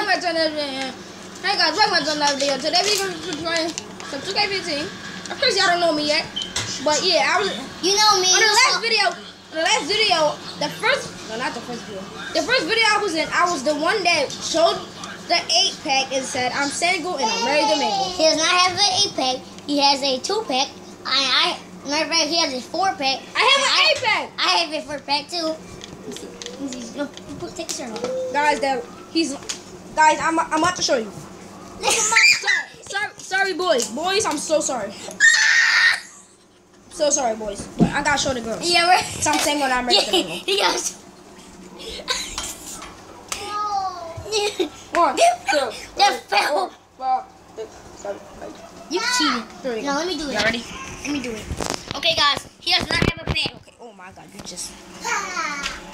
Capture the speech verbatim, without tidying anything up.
back to another video. Hey guys, welcome back to another video. Today we're going to be playing some two K fifteen. Of course y'all don't know me yet. But yeah, I was... You know me. On the last video, on the last video, the first... No, not the first video. The first video I was in, I was the one that showed the eight pack and said, I'm single and I'm ready to mingle. He does not have an eight pack. He has a two pack. I, I, matter of fact, he has a four pack. I have an eight pack. I have a four pack too. No, put, take a shirt off. Guys, that he's... Guys, I'm, I'm about to show you. Look at my shirt. Sorry, sorry, boys. Boys, I'm so sorry. So sorry, boys. But I gotta show the girls. Yeah, right. So I'm saying when I'm ready to mingle. He goes. One, two, That three, fell. four, five, six, seven, eight. You cheated. Three. No, let me do it. You ready? Let me do it. Okay, guys. He does not have a pack. Okay. Oh my God, you just.